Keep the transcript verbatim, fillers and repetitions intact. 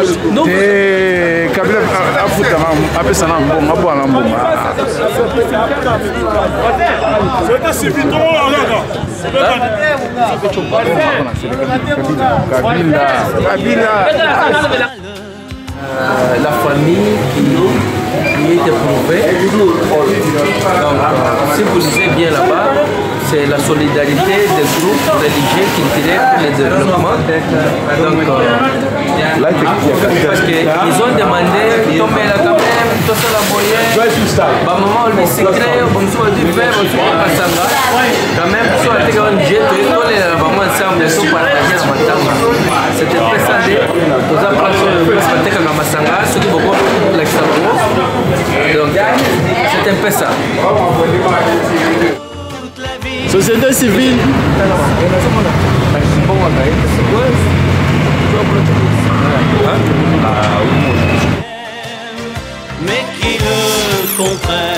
te Kabila afuta apesa na mbongo abwa na mbongo Kabila Kabila la famille qui, qui est éprouvée. Donc, si vous lisez bien là-bas, c'est la solidarité des groupes religieux culturels pour le développement. Donc, euh, parce qu'ils ont demandé, tomber là quand même, tout ça la moyenne, bah maman on lui secret, on soit du père, on soit Kassanga, quand même, soit avec un jet, tous les vraiment ensemble, ils sont partagés dans ma table. C'était très ça, nous avons pris le Masanga, ceux qui vont l'extérieur. Donc, c'est un peu ça. Société civile. Mais qui le comprenne.